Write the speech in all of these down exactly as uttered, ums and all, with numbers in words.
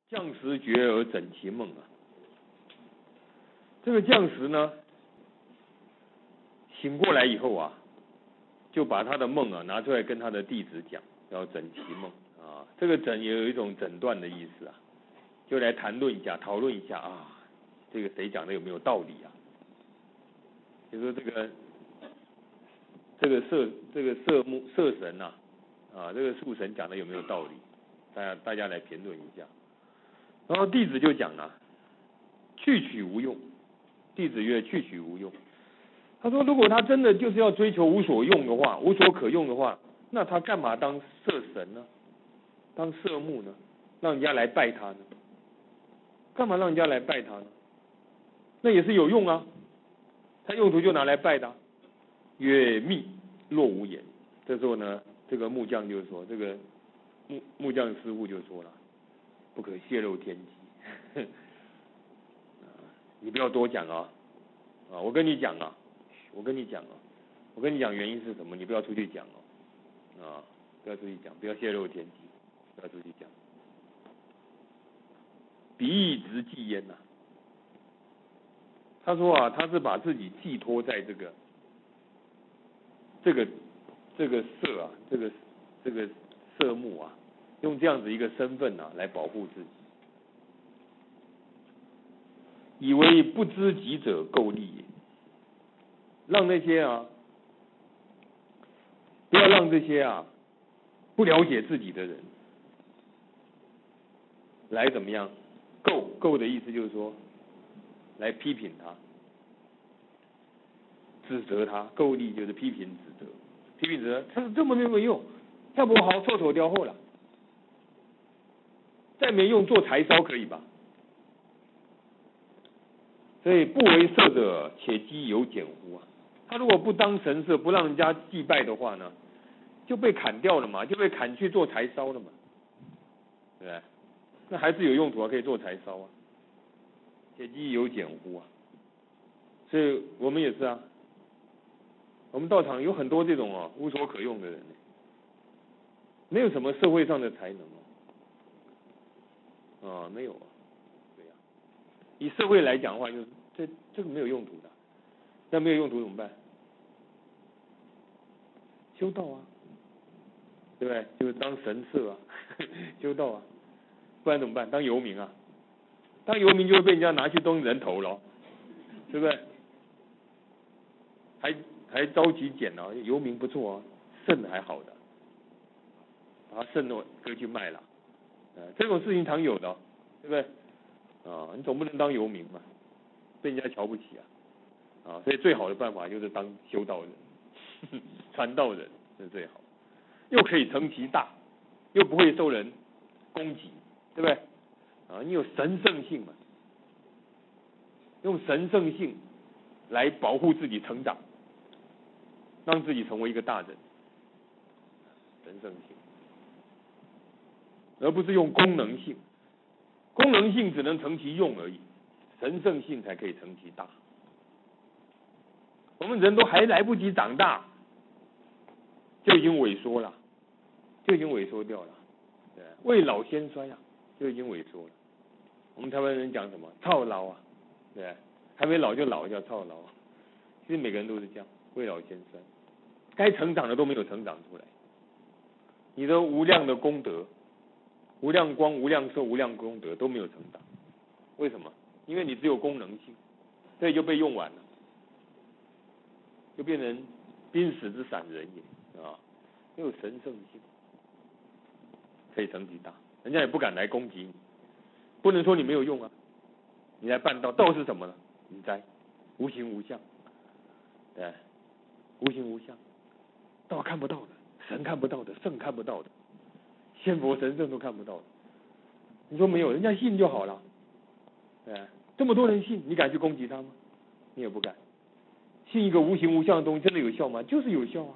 将食觉而枕其梦啊。这个将食呢，醒过来以后啊，就把他的梦啊拿出来跟他的弟子讲，要枕其梦啊。这个枕也有一种诊断的意思啊，就来谈论一下、讨论一下啊，这个谁讲的有没有道理啊？就说这个这个射这个射木射神呐、啊，啊，这个树神讲的有没有道理？大家大家来评论一下。然后弟子就讲了、啊，去取无用。弟子曰：去取无用。他说，如果他真的就是要追求无所用的话，无所可用的话，那他干嘛当射神呢？当射木呢？让人家来拜他呢？干嘛让人家来拜他呢？那也是有用啊，他用途就拿来拜的、啊。曰密若无言。这时候呢，这个木匠就说，这个木木匠师傅就说了，不可泄露天机。你不要多讲啊，啊，我跟你讲啊，我跟你讲啊，我跟你讲原因是什么？你不要出去讲哦，啊，不要出去讲，不要泄露天机，不要出去讲。彼亦直寄焉呐。他说啊，他是把自己寄托在这个这个这个色啊，这个这个色目啊，用这样子一个身份啊来保护自己。以为不知己者垢利也，让那些啊，不要让这些啊不了解自己的人来怎么样垢垢的意思就是说，来批评他、指责他，垢利就是批评指责，批评指责他这么没有用，要不好臭丑掉后了，再没用做柴烧可以吧？所以不为色者，且积有减乎啊！他如果不当神社，不让人家祭拜的话呢，就被砍掉了嘛，就被砍去做柴烧了嘛，对不对？那还是有用途啊，可以做柴烧啊。且积有减乎啊！所以我们也是啊，我们道场有很多这种哦无所可用的人，没有什么社会上的才能哦，啊，没有啊。以社会来讲的话，就是这这个没有用途的，那没有用途怎么办？修道啊，对不对？就是当神社啊，修道啊，不然怎么办？当游民啊，当游民就会被人家拿去当人头了，对不对？还还着急捡啊，游民不错啊，肾还好的，把他肾都割去卖了，呃，这种事情常有的、哦，对不对？啊，你总不能当游民嘛，被人家瞧不起啊，啊，所以最好的办法就是当修道人、传道人是最好，又可以成其大，又不会受人攻击，对不对？啊，你有神圣性嘛，用神圣性来保护自己成长，让自己成为一个大人，神圣性，而不是用功能性。功能性只能成其用而已，神圣性才可以成其大。我们人都还来不及长大，就已经萎缩了，就已经萎缩掉了。对，未老先衰啊，就已经萎缩了。我们台湾人讲什么？操劳啊，对，还没老就老叫操劳。其实每个人都是这样，未老先衰，该成长的都没有成长出来。你的无量的功德。无量光、无量寿、无量功德都没有成长，为什么？因为你只有功能性，所以就被用完了，就变成濒死之散人也啊，没有神圣性，可以成其大，人家也不敢来攻击你，不能说你没有用啊，你来办道，道是什么呢？你在无形无相，对，无形无相，道看不到的，神看不到的，圣看不到的。仙佛神圣都看不到的，你说没有，人家信就好了，对，这么多人信，你敢去攻击他吗？你也不敢。信一个无形无相的东西，真的有效吗？就是有效啊，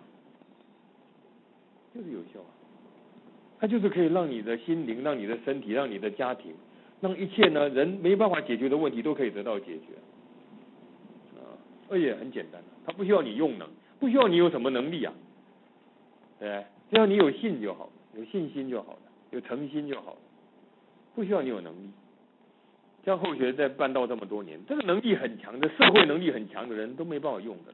就是有效啊，它就是可以让你的心灵、让你的身体、让你的家庭、让一切呢人没办法解决的问题都可以得到解决，啊，而且很简单，它不需要你用能，不需要你有什么能力啊，对，只要你有信就好。有信心就好了，有诚心就好了，不不需要你有能力。像后学在办道这么多年，这个能力很强的社会能力很强的人都没办法用的了，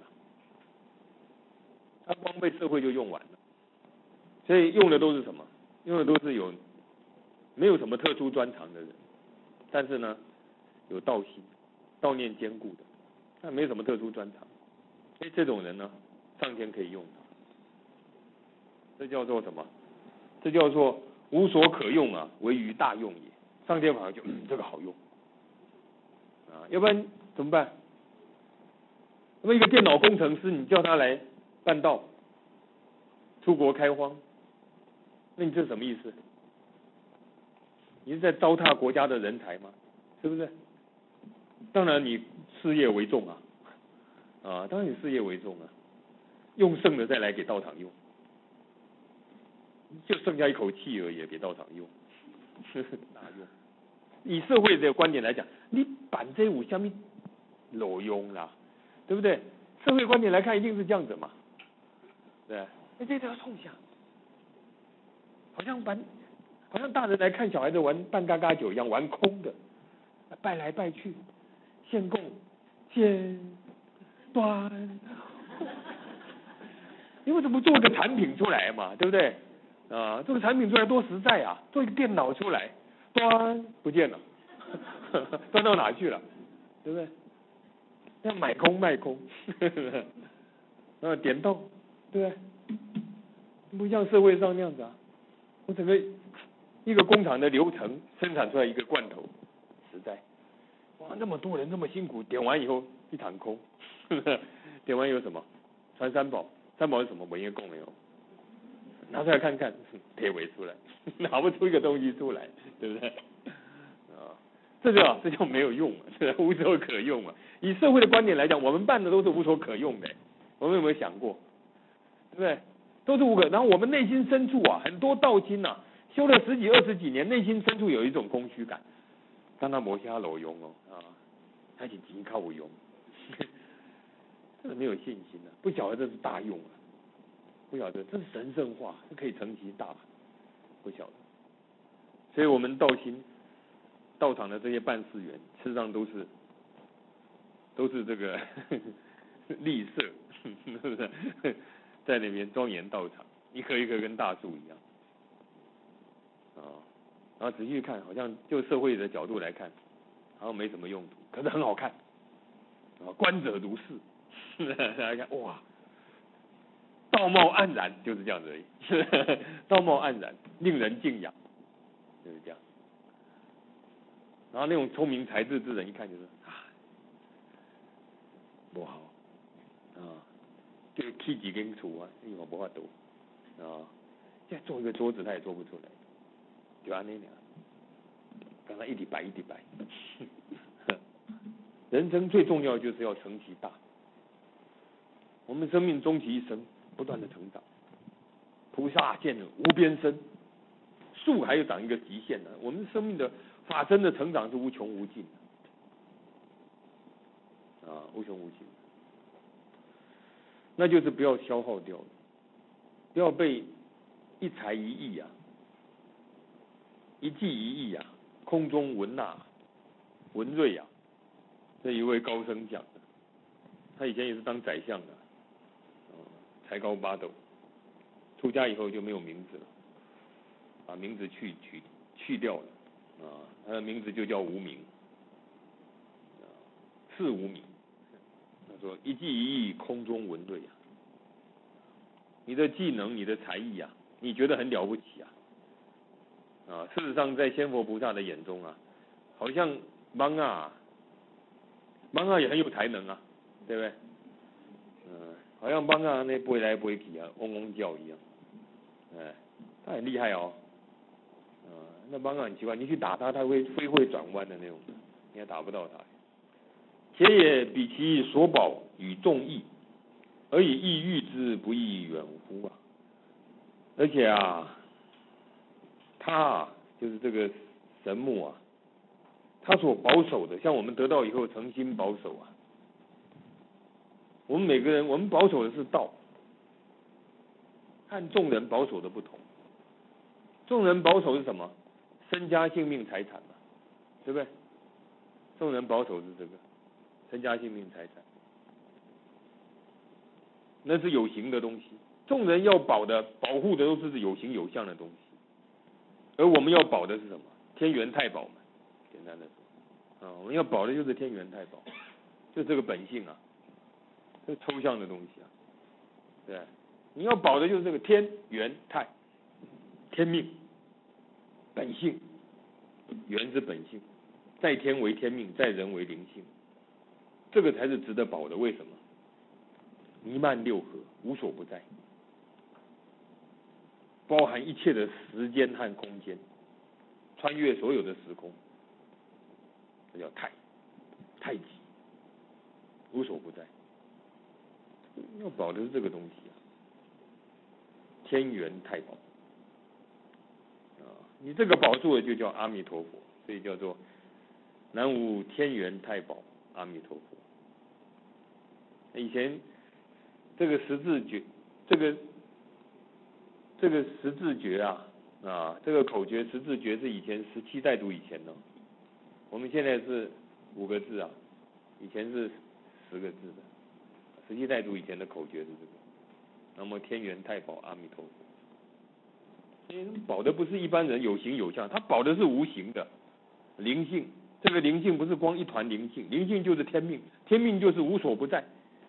他光被社会就用完了。所以用的都是什么？用的都是有没有什么特殊专长的人，但是呢有道心、道念坚固的，但没有什么特殊专长。所以这种人呢，上天可以用他。这叫做什么？这叫做无所可用啊，唯于大用也。上天反而就嗯这个好用啊，要不然怎么办？那么一个电脑工程师，你叫他来办道、出国开荒，那你这是什么意思？你是在糟蹋国家的人才吗？是不是？当然你事业为重啊，啊，当然你事业为重啊，用剩的再来给道场用，就剩下一口气而已，给道场用，哪用？以社会的观点来讲，你办这有什么路用啦？对不对？社会观点来看，一定是这样子嘛，对，那这都要冲下，好像玩，好像大人来看小孩子玩扮嘎嘎酒一样，玩空的，拜来拜去，献供，剪端，你为什么做个产品出来嘛？对不对？啊，做个产品出来多实在啊！做一个电脑出来，端不见了，端到哪去了？对不对？要买空卖空，啊，点到，对不对？不像社会上那样子啊，我整个一个工厂的流程生产出来一个罐头，实在，哇，那么多人那么辛苦，点完以后一场空，点完有什么？传三宝，三宝是什么？文业供没有？拿出来看看，铁尾出来，拿不出一个东西出来，对不对？啊，这就这就没有用，这无所可用啊！以社会的观点来讲，我们办的都是无所可用的，我们有没有想过？对不对？都是无可。然后我们内心深处啊，很多道心呐、啊，修了十几二十几年，内心深处有一种空虚感，当他磨下裸用哦啊，他已经靠我用，真的没有信心了、啊，不晓得这是大用啊。不晓得这是神圣化，是可以成其大，不晓得。所以我们道心道场的这些办事员，事实上都是都是这个立色，是不是？在那边庄严道场，一棵一棵跟大树一样啊。然后仔细看，好像就社会的角度来看，好像没什么用途，可是很好看啊。观者如是，大家看哇。道貌岸然，就是这样子而已。道貌岸然，令人敬仰，就是这样。然后那种聪明才智之人，一看就是啊，不好啊，就砌几根柱啊，一会不法度啊。现在做一个桌子，他也做不出来，就按那样，刚才一滴白一滴白。人生最重要就是要成其大。我们生命终其一生。不断的成长，菩萨见无边身，树还有长一个极限呢。我们生命的法身的成长是无穷无尽的，啊，无穷无尽。那就是不要消耗掉了，不要被一财一艺啊，一技一艺啊，空中文纳文瑞啊，这一位高僧讲的，他以前也是当宰相的。才高八斗，出家以后就没有名字了，把名字去去去掉了，啊，他的名字就叫无名，啊，是无名。他说一技一艺，空中文瑞啊，你的技能，你的才艺啊，你觉得很了不起啊，啊，事实上在仙佛菩萨的眼中啊，好像芒啊，芒啊也很有才能啊，对不对？嗯。好像帮啊那飞来飞去啊，嗡嗡叫一样，哎，他很厉害哦，啊，那帮啊很奇怪，你去打他，他会飞会转弯的那种，你也打不到他。且也比其所宝与众异，而以意喻之，不亦远乎啊！而且啊，他啊，就是这个神木啊，他所保守的，像我们得到以后诚心保守啊。我们每个人，我们保守的是道，和众人保守的不同。众人保守是什么？ 身家性命财产嘛，对不对？众人保守是这个，身家性命财产，那是有形的东西。众人要保的、保护的都是有形有相的东西，而我们要保的是什么？天元太保嘛，简单的说，啊，我们要保的就是天元太保，就这个本性啊，这抽象的东西啊，对，你要保的就是这个天元太，天命，本性，元是本性，在天为天命，在人为灵性，这个才是值得保的。为什么？弥漫六合，无所不在。包含一切的时间和空间，穿越所有的时空，这叫太，太极，无所不在。要保的是这个东西啊，天元太保啊，你这个保住了就叫阿弥陀佛，所以叫做南无天元太保阿弥陀佛。以前这个十字诀，这个。这个十字诀啊，啊，这个口诀十字诀是以前十七代祖以前的，我们现在是五个字啊，以前是十个字的，十七代祖以前的口诀是这个。那么天元太保阿弥陀佛，所以保的不是一般人有形有相，他保的是无形的灵性。这个灵性不是光一团灵性，灵性就是天命，天命就是无所不在，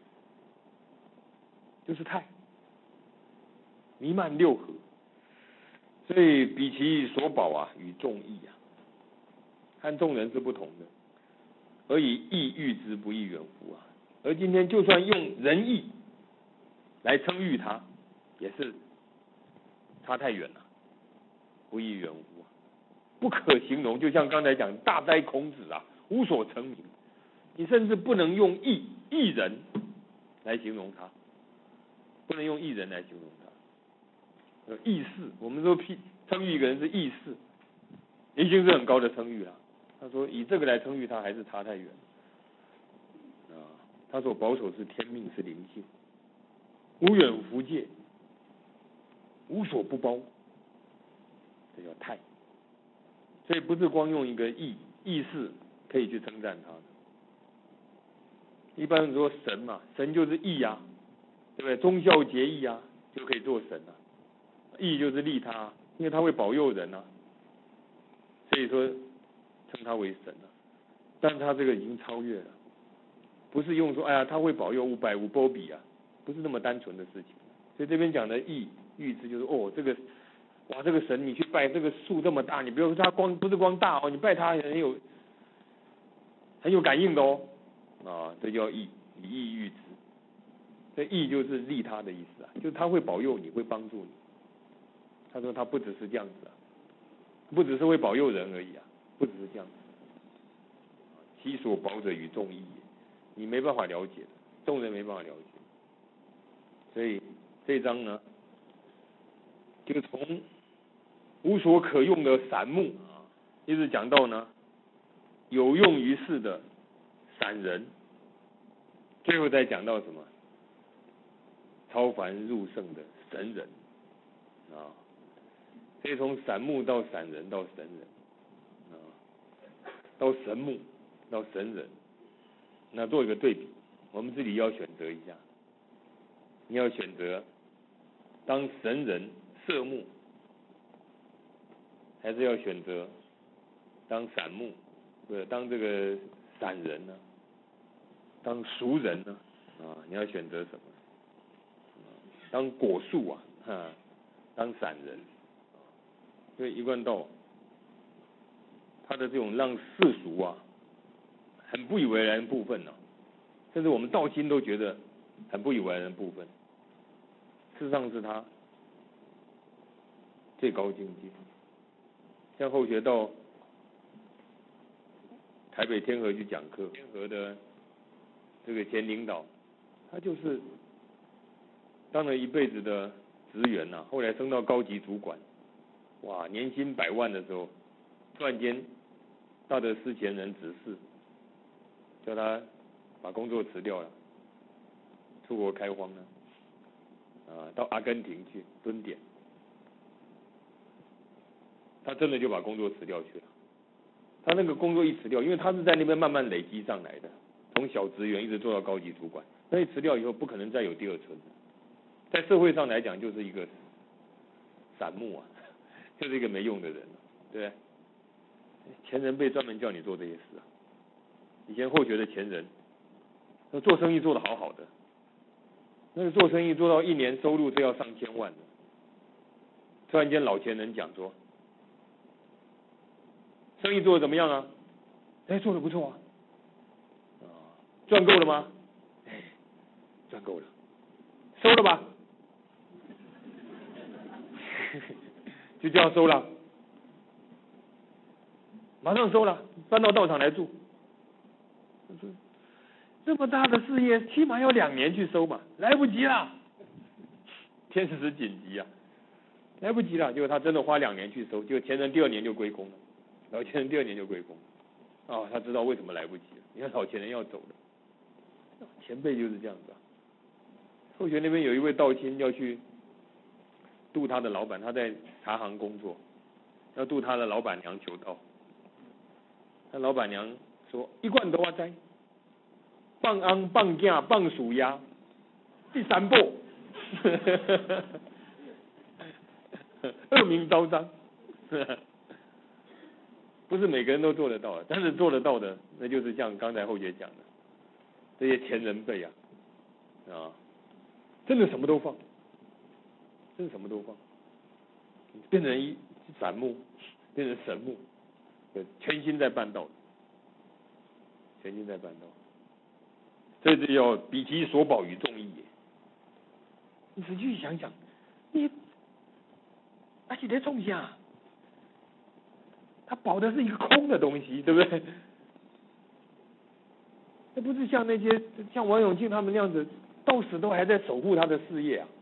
就是太。弥漫六合，所以比其所保啊，与众异啊，和众人是不同的。而以义喻之，不亦远乎啊！而今天就算用仁义来称誉他，也是差太远了，不亦远乎啊！不可形容。就像刚才讲，大哉孔子啊，无所成名。你甚至不能用义义人来形容他，不能用义人来形容他。义士，我们说批称誉一个人是义士，已经是很高的称誉了。他说以这个来称誉他，还是差太远啊。他所保守是天命，是灵性，无远弗届，无所不包，这叫太。所以不是光用一个义义士可以去称赞他的。一般人说神嘛，神就是义啊，对不对？忠孝节义啊，就可以做神啊。义就是利他，因为他会保佑人啊，所以说称他为神啊。但他这个已经超越了，不是用说哎呀他会保佑五百无波比啊，不是那么单纯的事情。所以这边讲的义喻之就是哦这个哇这个神你去拜这个树这么大，你不要说他光不是光大哦，你拜他很有很有感应的哦啊，这叫义，以义喻之。这义就是利他的意思啊，就是他会保佑你，会帮助你。他说他不只是这样子啊，不只是会保佑人而已啊，不只是这样子。其所保者与众异，你没办法了解的，众人没办法了解。所以这一章呢，就从无所可用的散木啊，一直讲到呢有用于世的散人，最后再讲到什么超凡入圣的神人啊。所以从散木到散人到神人啊，到神木到神人，那做一个对比，我们自己要选择一下，你要选择当神人色木，还是要选择当散木，不是当这个散人呢？当俗人呢？啊，你要选择什么？当果树啊，哈，当散人。因为一贯道他的这种让世俗啊很不以为然的部分呢、啊，甚至我们道心都觉得很不以为然的部分，事实上是他最高境界。像后学到台北天河去讲课，天河的这个前领导，他就是当了一辈子的职员呐、啊，后来升到高级主管。哇，年薪百万的时候，突然间大德师前人指示，叫他把工作辞掉了，出国开荒了，啊，到阿根廷去蹲点， 他真的就把工作辞掉去了。他那个工作一辞掉，因为他是在那边慢慢累积上来的，从小职员一直做到高级主管，那一辞掉以后，不可能再有第二春。在社会上来讲，就是一个散木啊，就是一个没用的人，对不对？前人辈专门叫你做这些事啊。以前后学的前人，那做生意做得好好的，那个做生意做到一年收入都要上千万的，突然间老前人讲说，生意做得怎么样啊？哎，做得不错啊。啊，赚够了吗？哎，赚够了。收了吧？就这样收了，马上收了，搬到道场来住。这么大的事业，起码要两年去收嘛，来不及了，天时紧急啊，来不及了。结果他真的花两年去收，结果前人第二年就归功了，老前人第二年就归功。哦，他知道为什么来不及了，你看老前人要走了，前辈就是这样子啊。后学那边有一位道亲要去度他的老板，他在茶行工作，要度他的老板娘求道。他老板娘说：“一贯都我知，放翁放囝放鼠鸭，第三步，恶名昭彰。”不是每个人都做得到的，但是做得到的，那就是像刚才后学讲的，这些前人辈啊，啊，真的什么都放，真的什么都放，变成一散木，变成神木，全心在办道，全心在办道，这就要比其所保于众义也。你仔细想想，你而且在种下。他保的是一个空的东西，对不对？那不是像那些像王永庆他们那样子，到死都还在守护他的事业啊。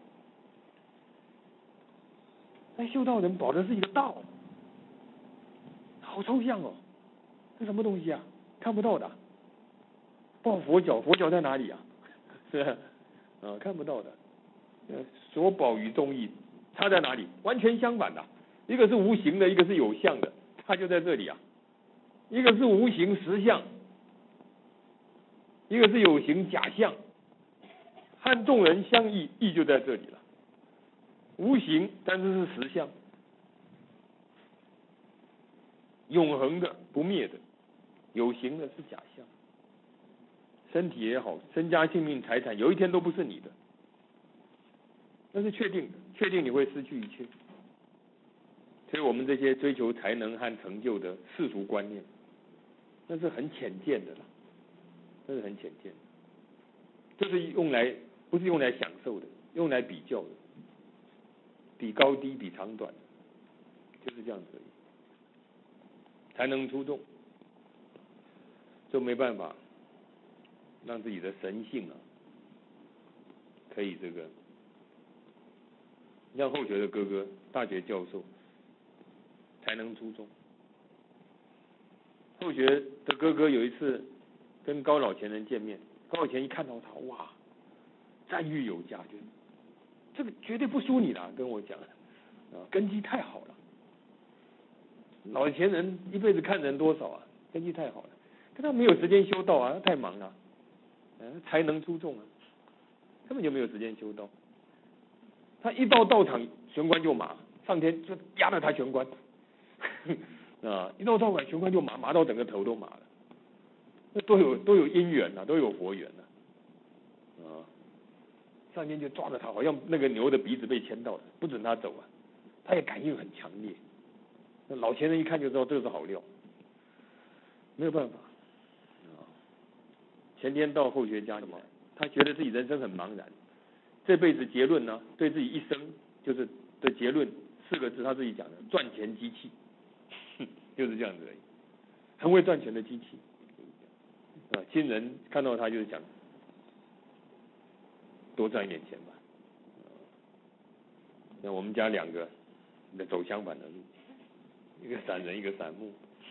那修道人保的是一个道，好抽象哦，这什么东西啊？看不到的。抱佛脚，佛脚在哪里啊？是吧？啊，看不到的。所保于众义，差在哪里？完全相反的，一个是无形的，一个是有相的。它就在这里啊，一个是无形实相，一个是有形假象，和众人相异，异就在这里了。无形，但是是实相，永恒的、不灭的；有形的是假象。身体也好，身家性命财产，有一天都不是你的，那是确定的，确定你会失去一切。所以我们这些追求才能和成就的世俗观念，那是很浅见的了，那是很浅见的，这是用来不是用来享受的，用来比较的，比高低，比长短，就是这样子而已。才能出众，就没办法让自己的神性啊，可以这个，像后学的哥哥，大学教授。才能出众。后学的哥哥有一次跟高老前人见面，高老前一看到他，哇，赞誉有加，就这个绝对不输你啦，跟我讲，啊，根基太好了。老前人一辈子看人多少啊，根基太好了，可他没有时间修道啊，他太忙了，嗯，才能出众啊，根本就没有时间修道。他一到道场，玄关就麻，上天就压了他玄关。啊，一到道馆，玄关就麻麻到整个头都麻了，那都有都有因缘呐、啊，都有佛缘呐、啊，啊，上天就抓着他，好像那个牛的鼻子被牵到了，不准他走啊，他也感应很强烈。那老前人一看就知道这个是好料，没有办法啊。前天到后学家里面，他觉得自己人生很茫然，这辈子结论呢，对自己一生就是的结论四个字，他自己讲的：赚钱机器。就是这样子而已，很会赚钱的机器啊！亲人看到他就是想多赚一点钱吧。那我们家两个走相反的路，一个散人，一个散木，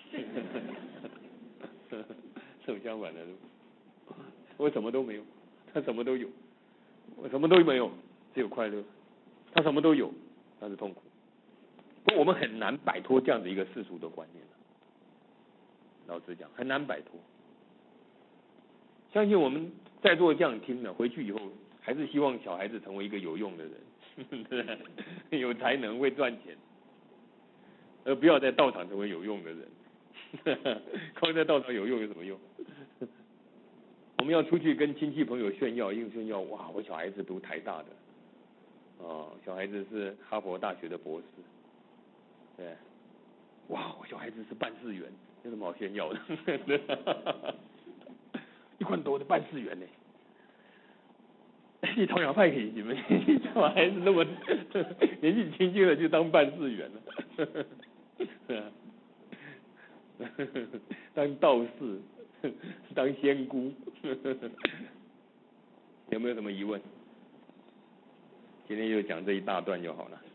走相反的路。我什么都没有，他什么都有；我什么都没有，只有快乐。他什么都有，他是痛苦。 不过我们很难摆脱这样子一个世俗的观念，老实讲很难摆脱。相信我们在座这样听了，回去以后还是希望小孩子成为一个有用的人，有才能会赚钱，而不要在道场成为有用的人。光在道场有用有什么用？我们要出去跟亲戚朋友炫耀，硬炫耀，哇，我小孩子读台大的，哦，小孩子是哈佛大学的博士，对，哇，我小孩子是办事员，有什么好炫耀的？一款多的办事员呢？你同样派给你们小孩子那么年纪轻轻的就当办事员了，当道士。当仙姑，有没有什么疑问？今天就讲这一大段就好了，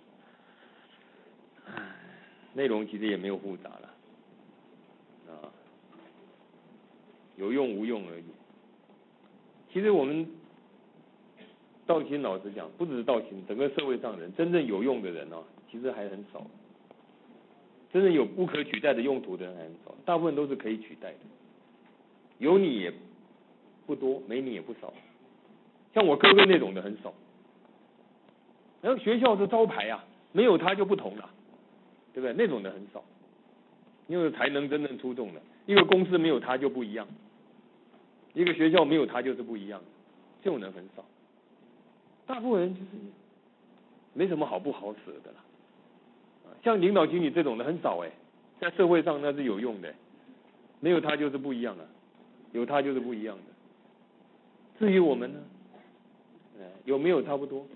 内容其实也没有复杂了，啊，有用无用而已。其实我们道心老实讲，不只是道心，整个社会上人真正有用的人哦，其实还很少，真正有不可取代的用途的人还很少，大部分都是可以取代的。有你也不多，没你也不少。像我哥哥那种的很少。然后学校是招牌啊，没有他就不同了，对不对？那种的很少。因为才能真正出众的，一个公司没有他就不一样，一个学校没有他就是不一样，这种人很少。大部分人就是没什么好不好舍的啦。像领导经理这种的很少哎，在社会上那是有用的，没有他就是不一样了。有他就是不一样的。至于我们呢，有没有差不多，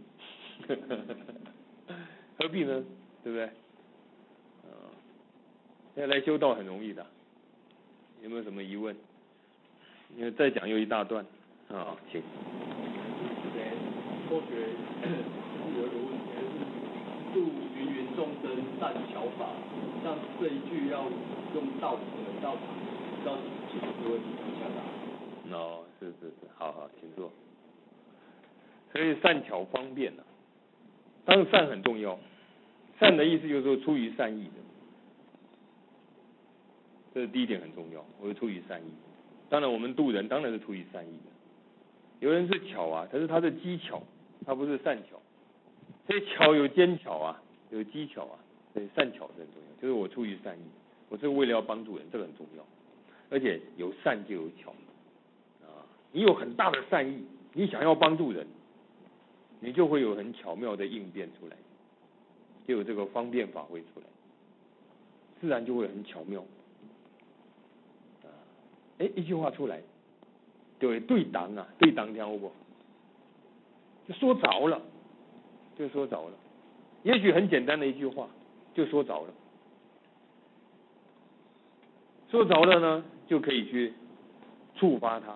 何必呢？对不对？啊，现在来修道很容易的，有没有什么疑问？因为再讲又一大段啊，请。 对，后学有一个问题，就是度芸芸众生善巧法，像这一句要用道德道场，不知道解释这个问题怎么下答？ 哦，是是是，好好，请坐。所以善巧方便啊，当然善很重要，善的意思就是说出于善意的，这是第一点很重要，我是出于善意。当然我们度人当然是出于善意的，有人是巧啊，可是他是机巧，他不是善巧，所以巧有奸巧啊，有机巧啊，所以善巧是很重要，就是我出于善意，我是为了要帮助人，这个很重要，而且有善就有巧。你有很大的善意，你想要帮助人，你就会有很巧妙的应变出来，就有这个方便法会出来，自然就会很巧妙。啊，哎，一句话出来，对对当啊，对当听好不好？就说着了，就说着了。也许很简单的一句话，就说着了。说着了呢，就可以去触发他。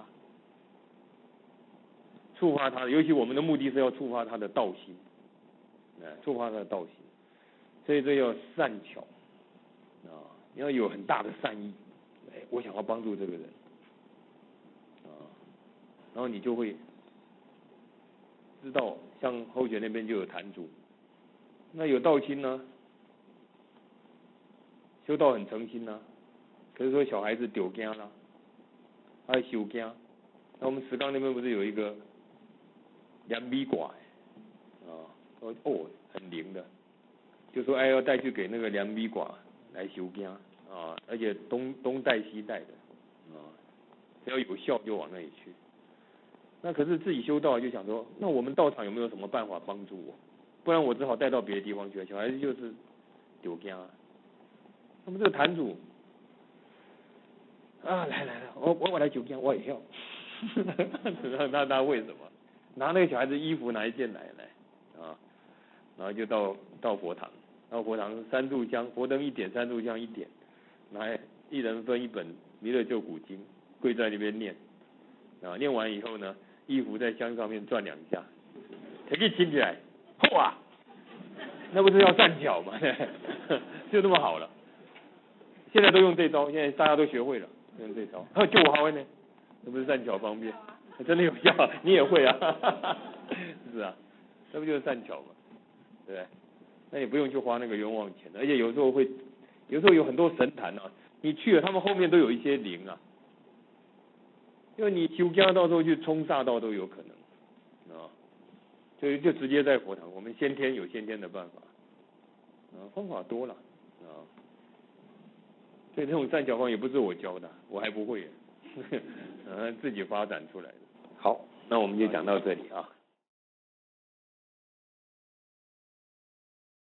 触发他，尤其我们的目的是要触发他的道心，哎，触发他的道心，所以这叫善巧啊，你要有很大的善意，哎，我想要帮助这个人啊，然后你就会知道，像后学那边就有坛主，那有道心呢，修道很诚心呢，可是说小孩子丢惊啦，还修惊，那我们石冈那边不是有一个两米卦，啊，哦哦，很灵的，就说哎要带去给那个两米卦来修经啊，而且东东带西带的啊，只要有效就往那里去。那可是自己修道就想说，那我们道场有没有什么办法帮助我？不然我只好带到别的地方去。小孩子就是丢经啊。那么这个坛主啊，来来来，我我我来修经，我也要。那那为什么？拿那个小孩子衣服拿一件来来啊，然后就到到佛堂，到佛堂三炷香，佛灯一点，三炷香一点，来一人分一本《弥勒救苦经》，跪在那边念，啊，念完以后呢，衣服在香上面转两下，才可以亲起来，哇，那不是要善巧吗？就这么好了。现在都用这招，现在大家都学会了用这招，还有救我好呢，那不是善巧方便？真的有效，你也会啊，是啊，这不就是善巧嘛，对不对？ 那你不用去花那个冤枉钱，而且有时候会，有时候有很多神坛啊，你去了，他们后面都有一些灵啊，因为你求家到时候去冲煞道都有可能，啊，就就直接在佛堂，我们先天有先天的办法，啊，方法多了，啊，所以这种善巧方也不是我教的，我还不会，啊，自己发展出来的。好，那我们就讲到这里啊。